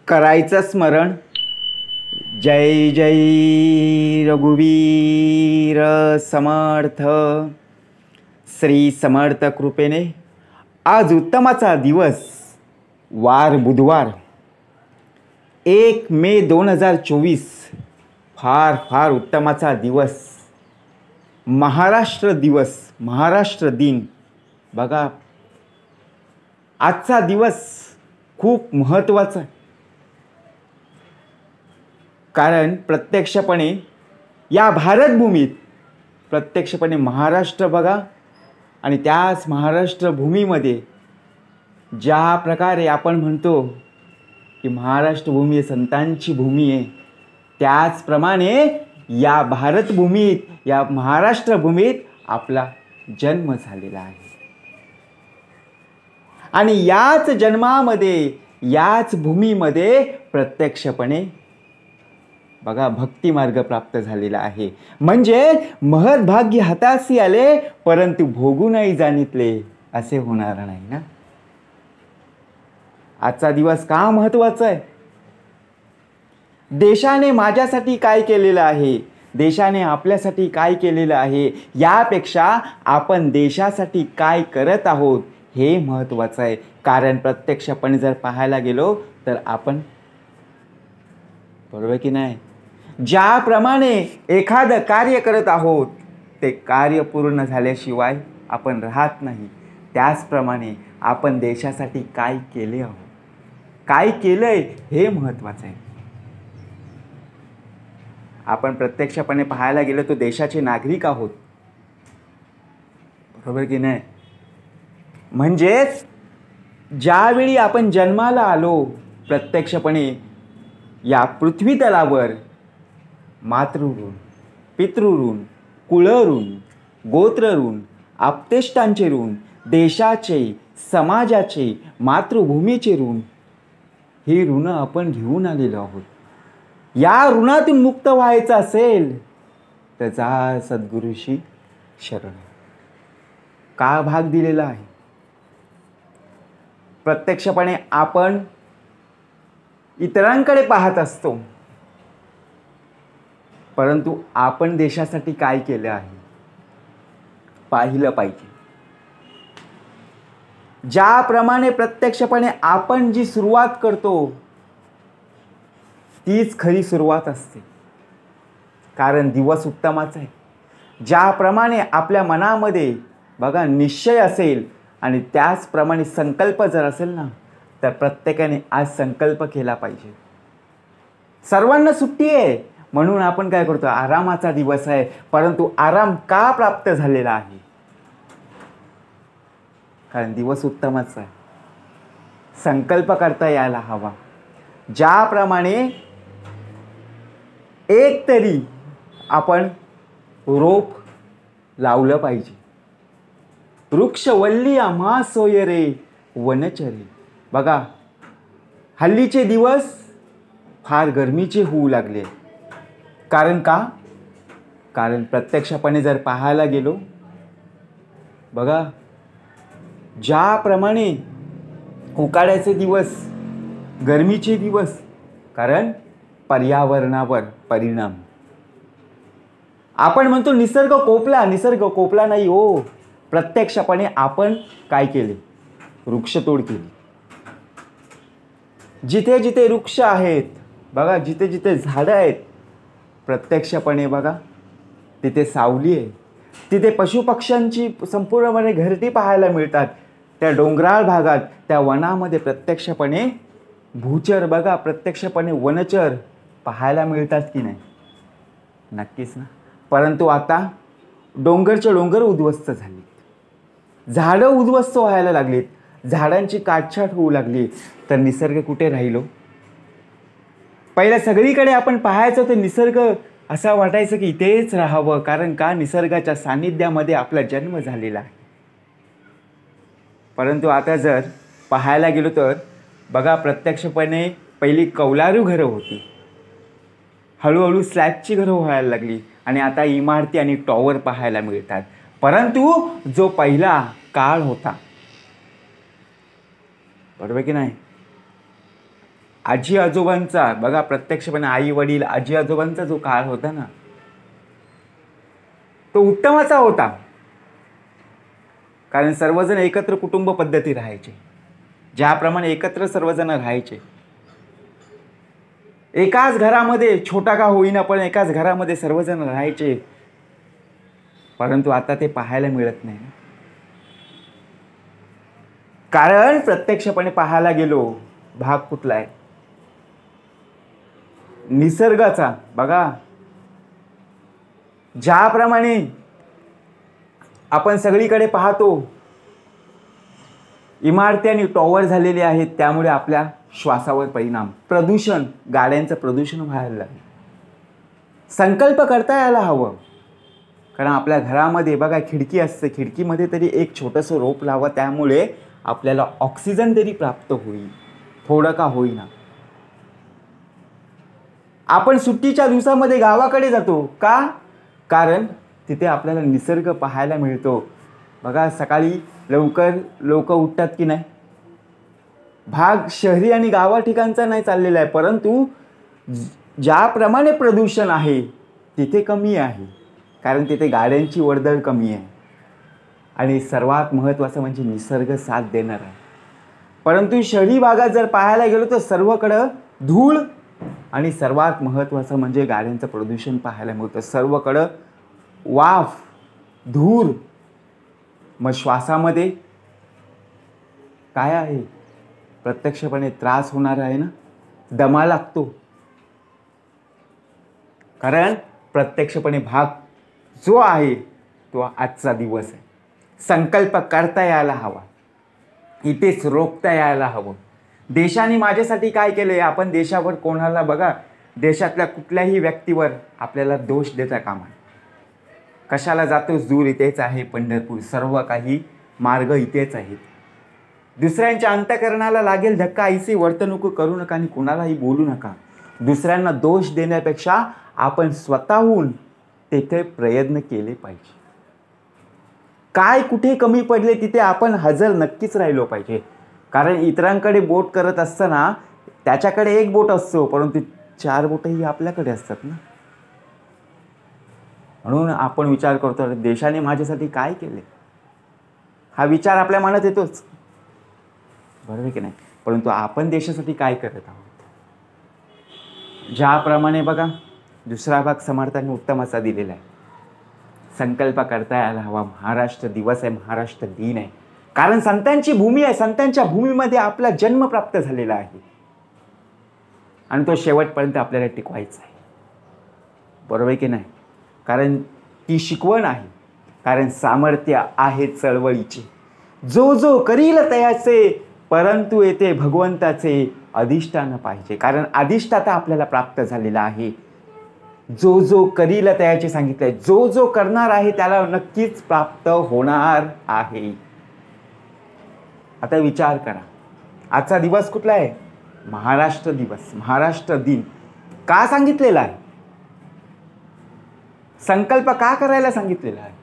करायचं स्मरण. जय जय रघुवीर समर्थ. श्री समर्थ कृपेने आज उत्तमाचा दिवस, वार बुधवार, 1 मे 2024. फार फार उत्तमाचा दिवस, महाराष्ट्र दिवस, महाराष्ट्र दिन. बघा, आजचा दिवस खूप महत्त्वाचा आहे. कारण प्रत्यक्षपणे या भारतभूमीत प्रत्यक्षपणे महाराष्ट्र बघा, आणि त्याच महाराष्ट्र भूमीमध्ये ज्या प्रकारे आपण म्हणतो की महाराष्ट्र भूमी ही संतांची भूमी आहे, त्याचप्रमाणे या भारतभूमीत, या महाराष्ट्र भूमीत आपला जन्म झालेला आहे. आणि याच जन्मामध्ये, याच भूमीमध्ये प्रत्यक्षपणे बघा भक्ती मार्ग प्राप्त झालेला आहे. म्हणजे महद्भाग्य हातासी आले, परंतु भोगू नाही जाणितले, असे होणार नाही ना. आजचा दिवस का महत्त्वाचा आहे? देशाने माझ्यासाठी काय केलेलं आहे, देशाने आपल्यासाठी काय केलेलं आहे, यापेक्षा आपण देशासाठी काय करत आहोत हे महत्त्वाचं आहे. कारण प्रत्यक्षपणे जर पाहायला गेलो तर आपण, बरोबर की नाही, ज्याप्रमाणे एखादं कार्य करत आहोत ते कार्य पूर्ण झाल्याशिवाय आपण राहत नाही, त्याचप्रमाणे आपण देशासाठी काय केले आहोत, काय केलंय हे महत्त्वाचं आहे. आपण प्रत्यक्षपणे पाहायला गेलो तर देशाचे नागरिक आहोत, बरोबर की नाही. म्हणजेच ज्यावेळी आपण जन्माला आलो, प्रत्यक्षपणे या पृथ्वी तलावर मातृऋण, पितृऋण, कुळऋण, गोत्रऋण, आप्तेष्टांचे ऋण, देशाचे, समाजाचे, मातृभूमीचे ऋण, ही ऋण आपण घेऊन आलेलो आहोत. या ऋणातून मुक्त व्हायचं असेल तर जा सद्गुरूशी शरण. का भाग दिलेला आहे? प्रत्यक्षपणे आपण इतरांकडे पाहत असतो, परंतु आपण देशासाठी काय केले आहे पाहिलं पाहिजे. ज्याप्रमाणे प्रत्यक्षपणे आपण जी सुरुवात करतो तीच खरी सुरुवात असते. कारण दिवस उत्तमाचा आहे. ज्याप्रमाणे आपल्या मनामध्ये बघा निश्चय असेल आणि त्याचप्रमाणे संकल्प जर असेल ना, तर प्रत्येकाने आज संकल्प केला पाहिजे. सर्वांना सुट्टी आहे म्हणून आपण काय करतो, आरामाचा दिवस आहे, परंतु आराम का प्राप्त झालेला आहे? कारण दिवस उत्तमच आहे. संकल्प करता यायला हवा. ज्याप्रमाणे एक तरी आपण रोप लावलं पाहिजे. वृक्षवल्ली आम्हा सोय रे वनचरे. बघा, हल्लीचे दिवस फार गरमीचे होऊ लागले. कारण का? कारण प्रत्यक्षपणे जर पाहायला गेलो, बघा ज्याप्रमाणे उकाड्याचे दिवस, गरमीचे दिवस, कारण पर्यावरणावर परिणाम. आपण म्हणतो निसर्ग कोपला, निसर्ग कोपला नाही हो. प्रत्यक्षपणे आपण काय केले? वृक्षतोड केली. जिथे जिथे वृक्ष आहेत बघा, जिथे जिथे झाडं आहेत, प्रत्यक्षपणे बघा तिथे सावली आहे, तिथे पशुपक्ष्यांची संपूर्णपणे घरटी पाहायला मिळतात. त्या डोंगराळ भागात, त्या वनामध्ये प्रत्यक्षपणे भूचर बघा, प्रत्यक्षपणे वनचर पाहायला मिळतात की नाही? नक्कीच ना. परंतु आता डोंगरचे डोंगर उद्ध्वस्त झाले, झाडं उद्ध्वस्त व्हायला लागलीत, झाडांची काटछाट होऊ लागली, तर निसर्ग कुठे राहिलो? पहिल्या सगळीकडे आपण पाहायचं तर निसर्ग असा वाटायचं की इथेच राहावं. कारण का? निसर्गाच्या सानिध्यामध्ये आपला जन्म झालेला आहे. परंतु आता जर पाहायला गेलो तर बघा, प्रत्यक्षपणे पहिली कौलारू घरं होती, हळूहळू स्लॅबची घरं व्हायला लागली, आणि आता इमारती आणि टॉवर पाहायला मिळतात. परंतु जो पहिला काळ होता, बरोबर की नाही, आजी आजोबांचा बघा, प्रत्यक्षपणे आई वडील आजी आजोबांचा जो काळ होता ना, तो उत्तमाचा होता. कारण सर्वजण एकत्र कुटुंब पद्धती राहायचे. ज्याप्रमाणे एकत्र सर्वजण राहायचे, एकाच घरामध्ये, छोटा का होईना पण एकाच घरामध्ये सर्वजण राहायचे. परंतु आता ते पाहायला मिळत नाही. कारण प्रत्यक्षपणे पाहायला गेलो, भाग कुठला आहे? निसर्गाचा. बघा, ज्याप्रमाणे आपण सगळीकडे पाहतो, इमारती आणि टॉवर झालेले आहेत, त्यामुळे आपल्या श्वासावर परिणाम. प्रदूषण, गाड्यांचं प्रदूषण व्हायला लागलं. संकल्प करता यायला हवं. कारण आपल्या घरामध्ये बघा खिडकी असते, खिडकीमध्ये तरी एक छोटंसं रोप लावा, त्यामुळे आपल्याला ऑक्सिजन तरी प्राप्त होईल, थोडं का होईना. आपण सुट्टीच्या दिवसामध्ये गावाकडे जातो का? कारण तिथे आपल्याला निसर्ग पाहायला मिळतो. बघा, सकाळी लवकर लोक उठतात की नाही? भाग शहरी आणि गावा ठिकाणचा नाही चाललेला आहे, परंतु ज्याप्रमाणे प्रदूषण आहे तिथे कमी आहे. कारण तिथे गाड्यांची वर्दळ कमी आहे आणि सर्वात महत्त्वाचं म्हणजे निसर्ग साथ देणार आहे. परंतु शहरी भागात जर पाहायला गेलो तर सर्वकडं धूळ आणि सर्वात महत्त्वाचं म्हणजे गाड्यांचं प्रदूषण पाहायला मिळतं. सर्वकडं वाफ, धूर. मग श्वासामध्ये काय आहे? प्रत्यक्षपणे त्रास होणार आहे ना, दमा लागतो. कारण प्रत्यक्षपणे भाग जो आहे तो आजचा दिवस आहे. संकल्प करता यायला हवा, इथेच रोखता यायला हवं. देशाने माझ्यासाठी काय केले? आपण देशावर कोणाला बघा, देशातल्या कुठल्याही व्यक्तीवर आपल्याला दोष देता कामा नये. कशाला जातोस दूर? इथेच आहे पंढरपूर. सर्व काही मार्ग इथेच आहेत. दुसऱ्यांच्या अंतःकरणाला लागेल धक्का ऐसी वर्तणूक करू नका आणि कुणालाही बोलू नका. दुसऱ्यांना दोष देण्यापेक्षा आपण स्वतःहून तेथे प्रयत्न केले पाहिजे. काय कुठे कमी पडले तिथे आपण हजर नक्कीच राहिलो पाहिजे. कारण इतरांकडे बोट करत असताना त्याच्याकडे एक बोट असतो, परंतु 4 बोटही आपल्याकडे असतात ना. म्हणून आपण विचार करतो, देशाने माझ्यासाठी काय केले? हा विचार आपल्या मनात येतोच, बरोबर की नाही? परंतु आपण देशासाठी काय करत आहोत? ज्याप्रमाणे बघा, दुसरा भाग समर्थांनी उत्तमाचा दिलेला आहे. संकल्प करता यायला हवा. महाराष्ट्र दिवस आहे, महाराष्ट्र दिन आहे. कारण संतांची भूमी आहे. संतांच्या भूमीमध्ये आपला जन्म प्राप्त झालेला आहे आणि तो शेवटपर्यंत आपल्याला टिकवायचा आहे, बरोबर की नाही? कारण ती शिकवण आहे. कारण सामर्थ्य आहे चळवळीचे. जो जो करील तयाचे, परंतु येते भगवंताचे अधिष्ठान पाहिजे. कारण अधिष्ठाता आपल्याला प्राप्त झालेला आहे. जो जो करील तयाचे सांगितलंय, जो जो करणार आहे त्याला नक्कीच प्राप्त होणार आहे. आता विचार करा, आजचा दिवस कुठला आहे? महाराष्ट्र दिवस, महाराष्ट्र दिन. का सांगितलेला आहे? संकल्प का करायला सांगितलेला आहे?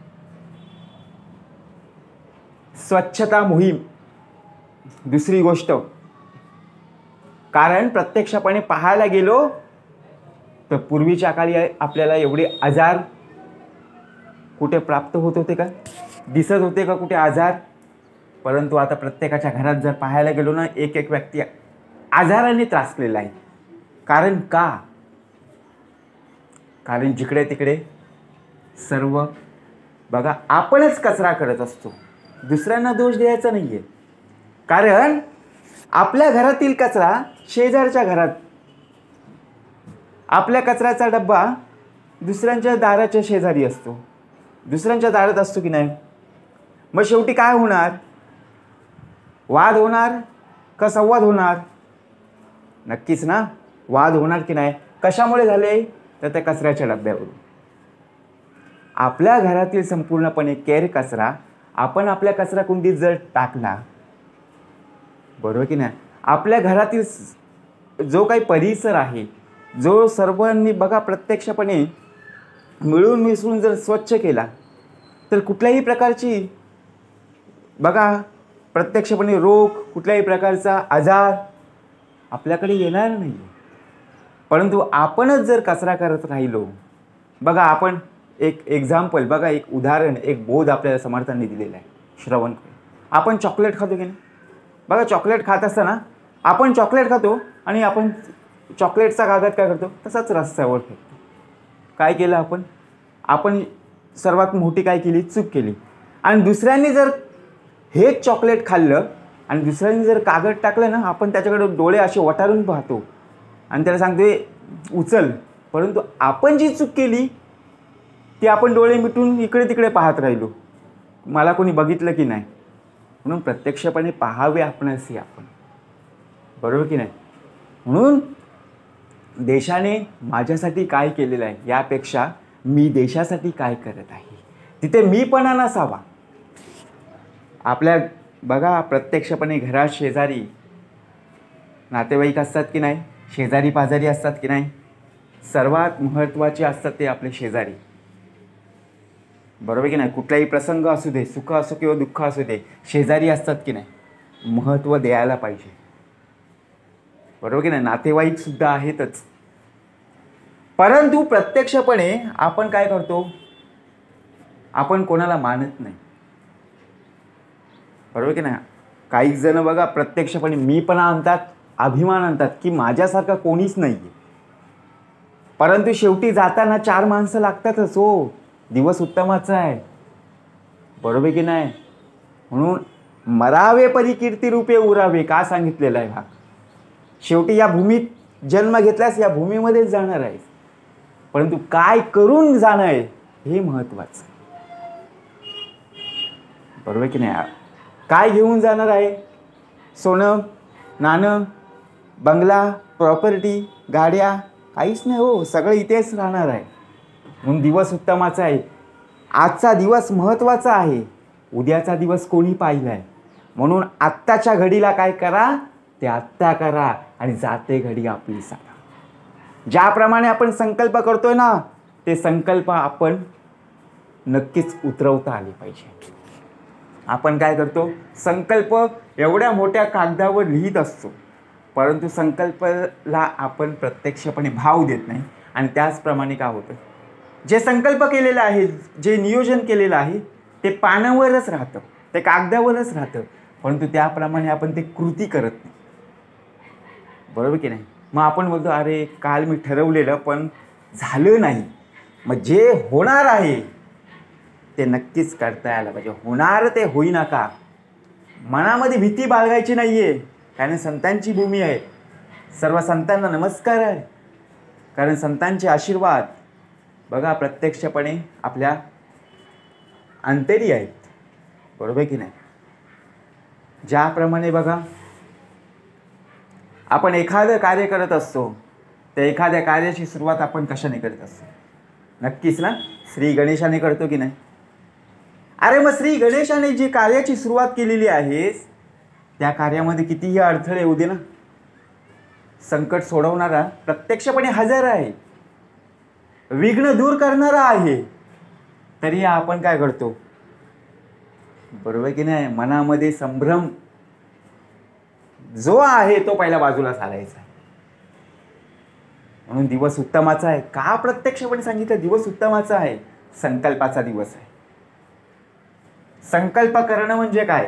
स्वच्छता मोहीम. दुसरी गोष्ट, कारण प्रत्यक्षपणे पाहायला गेलो तर पूर्वीच्या काळी आपल्याला एवढे आजार कुठे प्राप्त होत होते का? दिसत होते का कुठे आजार? परंतु आता प्रत्येकाच्या घरात जर पाहायला गेलो ना, एक एक व्यक्ती आजाराने त्रासलेला आहे. कारण का? कारण जिकडे तिकडे सर्व बघा आपणच कचरा करत असतो. दुसऱ्यांना दोष द्यायचा नाहीये. कारण आपल्या घरातील कचरा शेजारच्या घरात, आपल्या कचऱ्याचा डब्बा दुसऱ्यांच्या दाराच्या शेजारी असतो, दुसऱ्यांच्या दारात असतो की नाही? मग शेवटी काय होणार? वाद होणार का संवाद होणार? नक्कीच ना, वाद होणार की नाही? कशामुळे झाले? तर त्या कचऱ्याच्या डब्यावरून. आपल्या घरातील संपूर्णपणे केर कचरा आपण आपल्या कचरा कुंडीत जर टाकला, बरोबर की नाही? आपल्या घरातील जो काही परिसर आहे, जो सर्वांनी बघा प्रत्यक्षपणे मिळून मिसळून जर स्वच्छ केला, तर कुठल्याही प्रकारची बघा प्रत्यक्षपणे रोग, कुठल्याही प्रकारचा आजार आपल्याकडे येणार नाही. परंतु आपणच जर कचरा करत राहिलो, बघा आपण एक एक्झाम्पल बघा, एक उदाहरण, एक बोध आपल्याला समर्थांनी दिलेला आहे. श्रवण, आपण चॉकलेट खातो की नाही? बघा चॉकलेट खात असताना आपण चॉकलेट खातो आणि आपण चॉकलेटचा कागद काय करतो, तसाच रस्त्यावर फेकतो. काय केलं आपण सर्वात मोठी काय केली, चूक केली. आणि दुसऱ्यांनी जर हेच चॉकलेट खाल्लं आणि दुसऱ्यांनी जर कागद टाकलं ना, आपण त्याच्याकडे डोळे असे वटारून पाहतो आणि त्याला सांगतोय उचल. परंतु आपण जी चूक केली ती आपण डोळे मिटून इकडे तिकडे पाहत राहिलो, मला कोणी बघितलं की नाही. म्हणून प्रत्यक्षपणे पाहावे आपणच आपण, बरोबर की नाही? म्हणून देशाने माझ्यासाठी काय केलेलं आहे यापेक्षा मी देशासाठी काय करत आहे तिथे मीपणा नसावा. आपल्या बघा प्रत्यक्षपणे घरात शेजारी नातेवाईक असतात की नाही, शेजारी पाजारी असतात की नाही, सर्वात महत्त्वाचे असतात ते आपले शेजारी, बरोबर की नाही? कुठलाही प्रसंग असू दे, सुख असो किंवा दुःख असू दे, शेजारी असतात की नाही, महत्त्व द्यायला पाहिजे, बरोबर की नाही? नातेवाईक सुद्धा आहेतच. परंतु प्रत्यक्षपणे आपण काय करतो, आपण कोणाला मानत नाही, बरोबर की नाही? काही जण बघा प्रत्यक्षपणे मीपणा आणतात, अभिमान आणतात की माझ्यासारखा कोणीच नाही आहे. परंतु शेवटी जाताना 4 माणसं लागतातच. हो, दिवस उत्तमाचा आहे, बरोबर की नाही? म्हणून मरावे परी कीर्ती रूपे उरावे का सांगितलेलं आहे. शेवटी या भूमीत जन्म घेतल्यास या भूमीमध्येच जाणार आहे, परंतु काय करून जाणं आहे हे महत्त्वाचं, बरोबर की नाही? काय घेऊन जाणार आहे? सोनं नाणं, बंगला, प्रॉपर्टी, गाड्या काहीच नाही. हो, सगळं इथेच राहणार आहे. म्हणून दिवस उत्तमाचा आहे. आजचा दिवस महत्त्वाचा आहे, उद्याचा दिवस कोणी पाहिला आहे. म्हणून आत्ताच्या घडीला काय करा ते आत्ता करा आणि जाते घडी आपली सांगा. ज्याप्रमाणे आपण संकल्प करतोय ना, ते संकल्प आपण नक्कीच उतरवता आले पाहिजे. आपण काय करतो, संकल्प एवढ्या मोठ्या कागदावर लिहित असतो, परंतु संकल्पाला आपण प्रत्यक्षपणे भाव देत नाही. आणि त्याचप्रमाणे काय होतं, जे संकल्प केलेलं आहे, जे नियोजन केलेलं आहे ते पानावरच राहतं, ते कागदावरच राहतं, परंतु त्याप्रमाणे आपण ते कृती करत नाही, बरोबर की नाही? मग आपण बोलतो अरे काल मी ठरवलेलं पण झालं नाही. मग जे होणार आहे ते नक्कीच करता यायला पाहिजे. होणार ते होईना का, मनामध्ये भीती बाळगायची नाही आहे, कारण संतांची भूमी आहे. सर्व संतांना नमस्कार आहे, कारण संतांचे आशीर्वाद बघा प्रत्यक्षपणे आपल्या अंतरी आहेत, बरोबर की नाही? ज्याप्रमाणे बघा आपण एखादं कार्य करत असतो, त्या एखाद्या कार्याची सुरुवात आपण कशाने करत असतो? नक्कीच ना, श्री गणेशाने करतो की नाही? अरे मग श्री गणेशाने जी कार्याची सुरुवात केलेली आहे त्या कार्यामध्ये कितीही अडथळे येऊ दे ना, संकट सोडवणारा प्रत्यक्षपणे हजर आहे, विघ्न दूर करणारा आहे, तरी आपण काय करतो, बरोबर की नाही? मनामध्ये संभ्रम जो आहे तो पहिला बाजूला सारायचा. म्हणून दिवस उत्तमाचा आहे का प्रत्यक्षपणे सांगितलं, दिवस उत्तमाचा आहे, संकल्पाचा दिवस आहे. संकल्प करणं म्हणजे काय,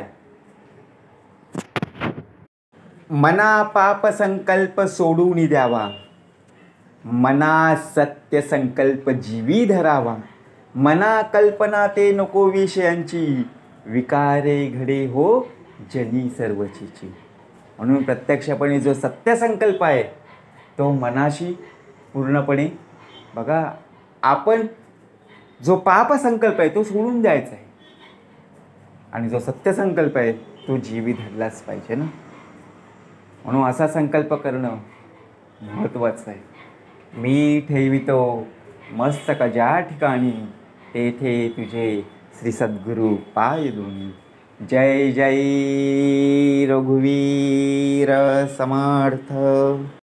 मना पाप संकल्प सोडून द्यावा, मना सत्य संकल्प जीवी धरावा, मना कल्पना ते नको विषयांची, विकारे घडे हो जनी सर्वचीची. म्हणून प्रत्यक्षपणे जो सत्य संकल्प आहे तो मनाशी पूर्णपणे बघा, आपण जो पाप संकल्प आहे तो सोडून द्यायचा आहे आणि जो सत्य संकल्प आहे तो जीवी धरलाच पाहिजे ना. म्हणून असा संकल्प करणं महत्त्वाचं आहे. मी ठेवितो मस्तक ज्या ठिकाणी, तेथे तुझे श्री सद्गुरू पाय दोन्ही. जय जय रघुवीर समर्थ.